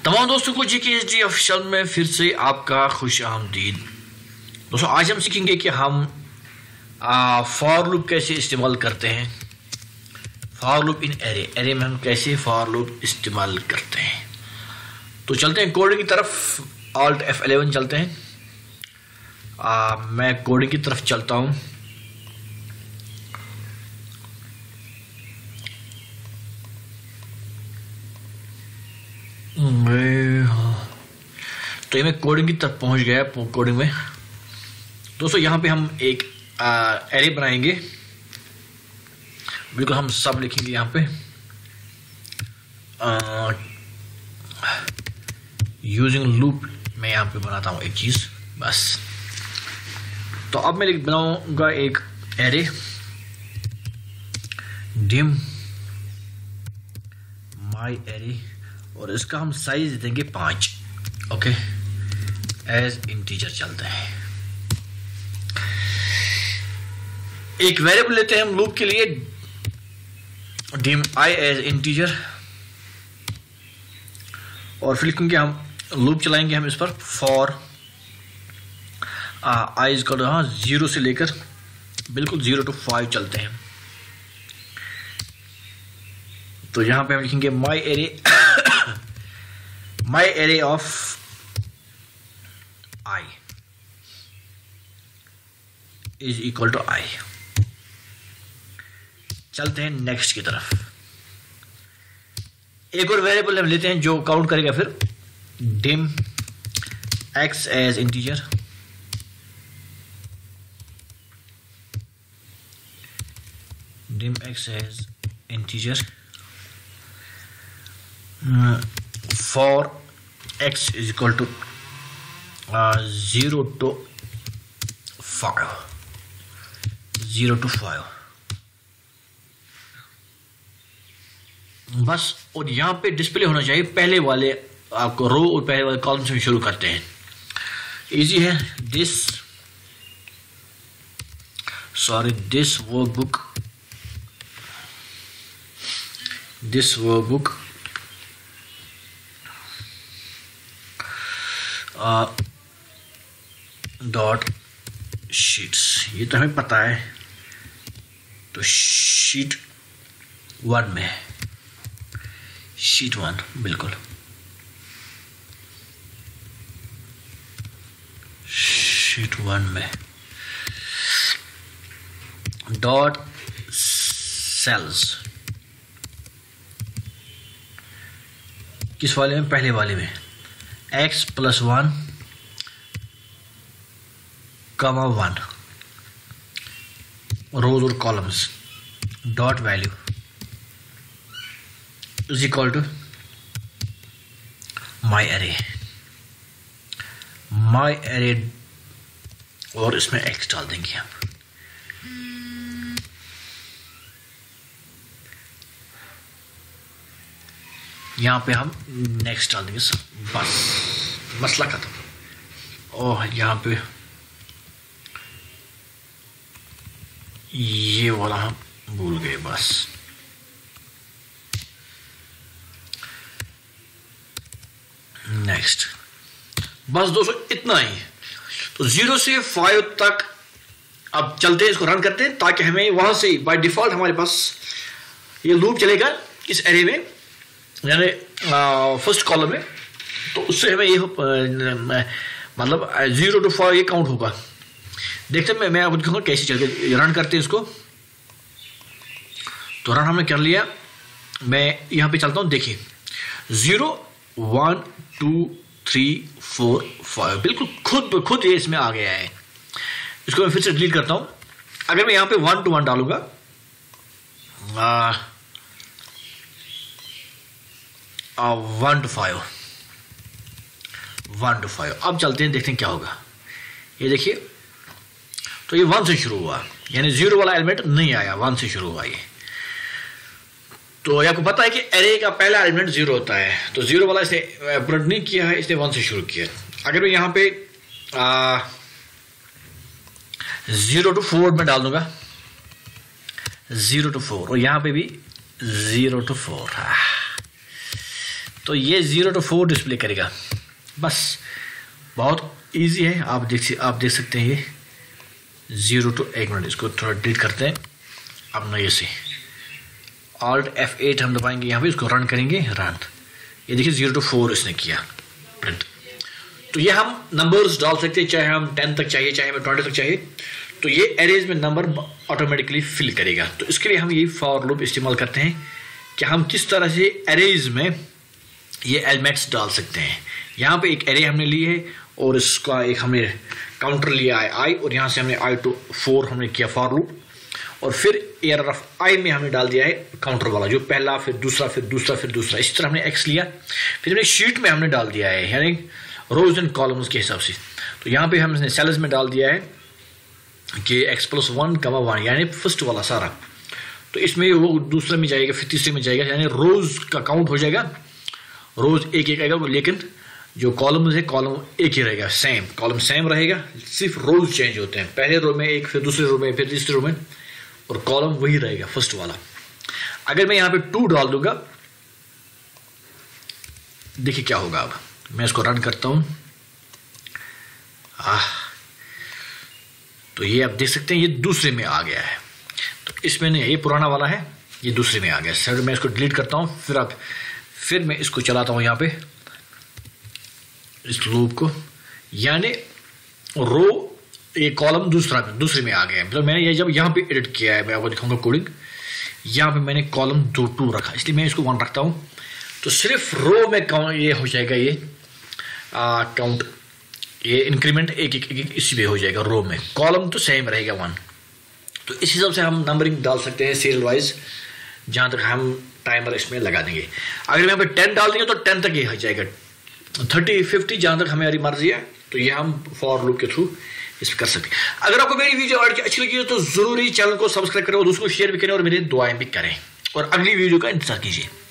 तमाम दोस्तों को GKSD ऑफिशियल में फिर से आपका खुश आमदीद। दोस्तों आज हम सीखेंगे कि हम फॉर लूप कैसे इस्तेमाल करते हैं। फॉर लूप इन एरे में हम कैसे फॉर लूप इस्तेमाल करते हैं। तो चलते हैं कोडिंग की तरफ। Alt F11 चलते हैं। मैं कोडिंग की तरफ चलता हूँ। तो ये मैं कोडिंग की तरफ पहुंच गया। कोडिंग में दोस्तों यहाँ पे हम एक एरे बनाएंगे। बिल्कुल हम सब लिखेंगे यहाँ पे यूजिंग लूप। मैं यहाँ पे बनाता हूँ एक चीज बस। तो अब मैं बनाऊंगा एक एरे डिम माई एरे और इसका हम साइज देंगे 5। ओके एज इंटीजर चलता है। एक वेरिएबल लेते हैं हम लूप के लिए डिम आई एज इंटीजर और फिर लिखेंगे हम लूप चलाएंगे हम इस पर for I is equal to 0 से लेकर बिल्कुल 0 to 5 चलते हैं। तो यहां पे हम लिखेंगे my array of I is equal to I. चलते हैं नेक्स्ट की तरफ। एक और वेरिएबल हम लेते हैं जो काउंट करेगा फिर dim x as integer dim x as integer for x is equal to 0 to 5 0 to 5 बस। और यहाँ पे डिस्प्ले होना चाहिए पहले वाले आपको रो और पहले वाले कॉलम से शुरू करते हैं। इजी है। दिस वर्कबुक डॉट शीट्स, ये तो हमें पता है। तो शीट 1 में शीट 1 बिल्कुल शीट 1 में डॉट सेल्स किस वाले में? पहले वाले में x+1 कमा 1 रोज और columns dot value is equal to my array और इसमें x डाल देंगे हम। यहाँ पे हम नेक्स्ट डाल देंगे बस, मसला खत्म। और यहाँ पे ये वाला हम भूल गए बस। नेक्स्ट बस दोस्तों इतना ही। तो 0 से 5 तक अब चलते हैं, इसको रन करते हैं ताकि हमें वहां से बाय डिफॉल्ट हमारे पास ये लूप चलेगा इस एरे में यानी फर्स्ट कॉलम में। तो उससे हमें ये मतलब 0 to 5 ये काउंट होगा। देखते हैं मैं आपको दिखाऊंगा कैसे चलकर रन करते हैं इसको। तो रन हमने कर लिया। मैं यहाँ पे चलता हूँ। देखिए 0 1 2 3 4 5 बिल्कुल खुद ये इसमें आ गया है। इसको मैं फिर से डिलीट करता हूँ। अगर मैं यहाँ पे 1 to 1 डालूंगा 1 to 5 1 to 5। अब चलते हैं देखते हैं क्या होगा। ये देखिए तो ये 1 से शुरू हुआ यानी 0 वाला एलिमेंट नहीं आया, 1 से शुरू हुआ ये। तो आपको पता है कि एरे का पहला एलिमेंट 0 होता है। तो 0 वाला इसने प्रिंट नहीं किया है, इसने 1 से शुरू किया। अगर मैं यहाँ पे 0 to 4 में डाल दूंगा 0 to 4 और यहाँ पे भी 0 to 4। तो ये 0 to 4 डिस्प्ले करेगा। बस बहुत इजी है, आप देख सकते हैं ये 0 to 1 मिनट। इसको थोड़ा डिलीट करते हैं। अब नए से Alt F8 हम दबाएंगे यहाँ पे, इसको रन करेंगे। रन, ये देखिए 0 to 4 इसने किया प्रिंट। तो ये हम नंबर्स डाल सकते हैं, चाहे हम 10 तक चाहिए, चाहे हमें 20 तक चाहिए, तो ये एरेज में नंबर ऑटोमेटिकली फिल करेगा। तो इसके लिए हम ये फॉर लूप इस्तेमाल करते हैं कि हम किस तरह से एरेज में ये एलिमेंट्स डाल सकते हैं। यहाँ पे एक एरे हमने ली है और इसका एक हमने काउंटर लिया है i, और यहाँ से हमने i to 4 हमने किया फॉर लूप, और फिर array में हमने डाल दिया है काउंटर वाला, जो पहला फिर दूसरा फिर दूसरा फिर दूसरा, इस तरह हमने x लिया। फिर हमने शीट में हमने डाल दिया है, यानी रोज एंड कॉलम्स के हिसाब से। तो यहाँ पे हमने सेल्स में डाल दिया है कि x + 1, यानी फर्स्ट वाला सारा। तो इसमें वो दूसरे में जाएगा, फिर तीसरे में जाएगा, यानी रोज का काउंट हो जाएगा, रोज एक एक आएगा, लेकिन जो कॉलम है कॉलम एक ही रहेगा, सेम कॉलम सेम रहेगा, सिर्फ रोज चेंज होते हैं। पहले रो में एक, फिर दूसरे रो में, फिर तीसरे रो में, और कॉलम वही रहेगा फर्स्ट वाला। अगर मैं यहाँ पे 2 डाल दूंगा, देखिए क्या होगा। अब मैं इसको रन करता हूं। तो ये आप देख सकते हैं ये दूसरे में आ गया है। तो इसमें नहीं, ये पुराना वाला है, ये दूसरे में आ गया। सर मैं इसको डिलीट करता हूं, फिर मैं इसको चलाता हूं यहाँ पे इस लूप को, यानी रो ये कॉलम दूसरे में आ गया है। मतलब मैंने ये जब यहाँ पे एडिट किया है, मैं आपको दिखाऊंगा कोडिंग, यहाँ पे मैंने कॉलम 2 रखा, इसलिए मैं इसको 1 रखता हूँ। तो सिर्फ रो में ये हो जाएगा, ये काउंट, ये इंक्रीमेंट एक इसी में हो जाएगा रो में, कॉलम तो सेम रहेगा 1। तो इस हिसाब से हम नंबरिंग डाल सकते हैं सीरियल वाइज, जहाँ तक हम टाइमर इसमें लगा देंगे। अगर यहाँ पे 10 डाल देंगे तो 10 तक ये हो जाएगा, 30, 50 जहाँ तक हमारी मर्जी है। तो ये हम फॉर लूप के थ्रू इस पर कर सकते हैं। अगर आपको मेरी वीडियो अच्छी लगी तो जरूर चैनल को सब्सक्राइब करें और उसको शेयर भी करें और मेरी दुआएं भी करें, और अगली वीडियो का इंतजार कीजिए।